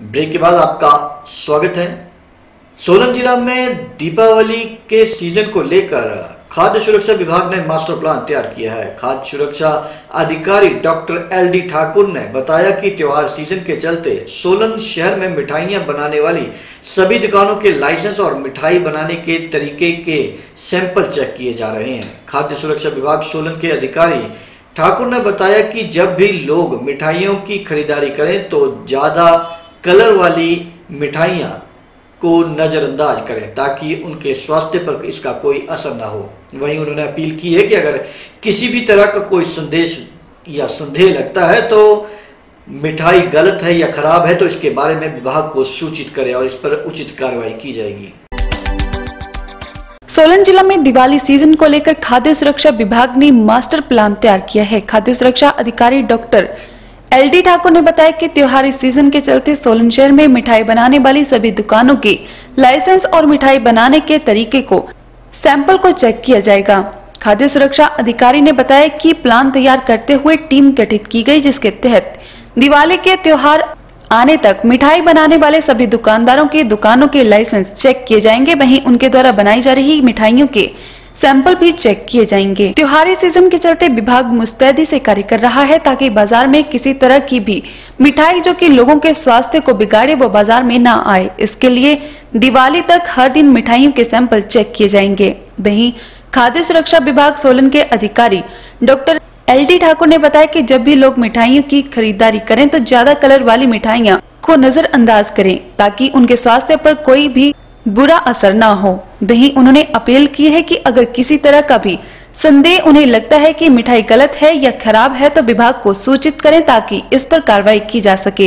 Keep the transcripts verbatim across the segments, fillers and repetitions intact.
Break के बाद आपका स्वागत है। सोलन जिला में दीपावली के सीजन को लेकर खाद्य सुरक्षा विभाग ने मास्टर प्लान तैयार किया है। खाद्य सुरक्षा अधिकारी डॉक्टर एल डी ठाकुर ने बताया कि त्योहार सीजन के चलते सोलन शहर में मिठाइयां बनाने वाली सभी दुकानों के लाइसेंस और मिठाई बनाने के तरीके के सैंपल चेक किए जा रहे हैं। खाद्य सुरक्षा विभाग सोलन के अधिकारी ठाकुर ने बताया कि जब भी लोग मिठाइयों की खरीदारी करें तो ज्यादा कलर वाली मिठाइयां को नजरअंदाज करें ताकि उनके स्वास्थ्य पर इसका कोई असर ना हो। वहीं उन्होंने अपील की है कि अगर किसी भी तरह का कोई संदेश या संदेह लगता है तो मिठाई गलत है या खराब है तो इसके बारे में विभाग को सूचित करें और इस पर उचित कार्रवाई की जाएगी। सोलन जिला में दिवाली सीजन को लेकर खाद्य सुरक्षा विभाग ने मास्टर प्लान तैयार किया है। खाद्य सुरक्षा अधिकारी डॉक्टर एल डी ठाकुर ने बताया कि त्योहारी सीजन के चलते सोलन शहर में मिठाई बनाने वाली सभी दुकानों के लाइसेंस और मिठाई बनाने के तरीके को सैंपल को चेक किया जाएगा। खाद्य सुरक्षा अधिकारी ने बताया कि प्लान तैयार करते हुए टीम गठित की गई, जिसके तहत दिवाली के त्योहार आने तक मिठाई बनाने वाले सभी दुकानदारों के दुकानों के लाइसेंस चेक किए जाएंगे। वहीं उनके द्वारा बनाई जा रही मिठाइयों के सैंपल भी चेक किए जाएंगे। त्योहारी सीजन के चलते विभाग मुस्तैदी से कार्य कर रहा है ताकि बाजार में किसी तरह की भी मिठाई जो कि लोगों के स्वास्थ्य को बिगाड़े वो बाजार में ना आए। इसके लिए दिवाली तक हर दिन मिठाइयों के सैंपल चेक किए जाएंगे। वहीं खाद्य सुरक्षा विभाग सोलन के अधिकारी डॉक्टर एल डी ठाकुर ने बताया कि जब भी लोग मिठाइयों की खरीदारी करें तो ज्यादा कलर वाली मिठाइयां को नजरअंदाज करें ताकि उनके स्वास्थ्य पर कोई भी बुरा असर ना हो। वहीं उन्होंने अपील की है कि अगर किसी तरह का भी संदेह उन्हें लगता है कि मिठाई गलत है या खराब है तो विभाग को सूचित करें ताकि इस पर कार्रवाई की जा सके।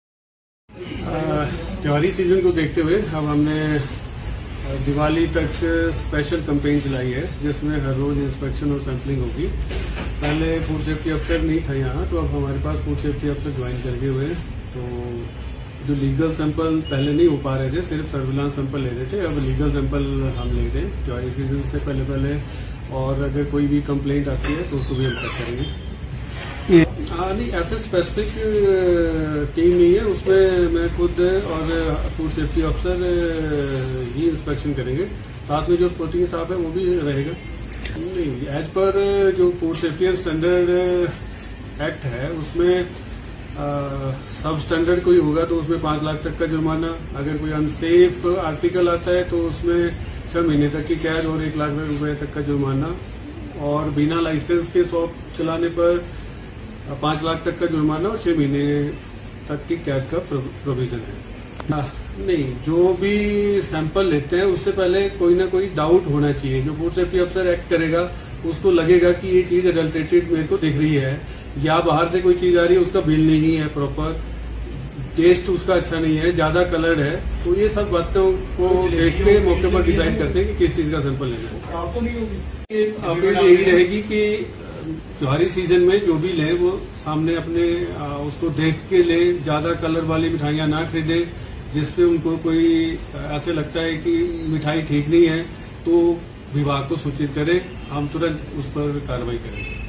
त्योहारी सीजन को देखते हुए अब हमने दिवाली तक स्पेशल कैंपेन चलाई है जिसमें हर रोज इंस्पेक्शन और सैंपलिंग होगी। पहले फूड सेफ्टी अफसर नहीं था यहाँ, तो अब हमारे पास फूड सेफ्टी अफसर ज्वाइन कर गए हुए हैं। तो जो लीगल सैंपल पहले नहीं हो पा रहे थे, सिर्फ सर्विलांस सैंपल ले रहे थे, अब लीगल सैंपल हम ले रहे हैं त्योहारी सीजन से पहले पहले। और अगर कोई भी कंप्लेंट आती है तो उसको भी हम चेक करेंगे। हाँ नहीं, ऐसे स्पेसिफिक टीम नहीं है, उसमें मैं खुद और फूड सेफ्टी अफसर ही इंस्पेक्शन करेंगे, साथ में जो कोचिंग स्टाफ है वो भी रहेगा। नहीं, एज पर जो food safety and standard act है उसमें सब स्टैंडर्ड कोई होगा तो उसमें पांच लाख तक का जुर्माना, अगर कोई अनसेफ आर्टिकल आता है तो उसमें छह महीने तक की कैद और एक लाख रुपए तक का जुर्माना, और बिना लाइसेंस के शॉप चलाने पर पांच लाख तक का जुर्माना और छह महीने तक की कैद का प्रोविजन है। आ, नहीं, जो भी सैंपल लेते हैं उससे पहले कोई ना कोई डाउट होना चाहिए। जो फूड सेफ्टी अफसर एक्ट करेगा उसको लगेगा कि ये चीज अडल्ट्रेटेड मेरे को दिख रही है, या बाहर से कोई चीज आ रही है उसका बिल नहीं है प्रॉपर, टेस्ट उसका अच्छा नहीं है, ज्यादा कलर्ड है, तो ये सब बातों को देख के मौके पर डिसाइड करते हैं कि किस चीज का सैंपल लेना है। अपील यही रहेगी कि त्योहारी सीजन में जो भी लें वो सामने अपने आ, उसको देख के लें, ज्यादा कलर वाली मिठाइयां ना खरीदें जिससे उनको कोई ऐसे लगता है कि मिठाई ठीक नहीं है तो विभाग को सूचित करें, हम तुरंत उस पर कार्रवाई करेंगे।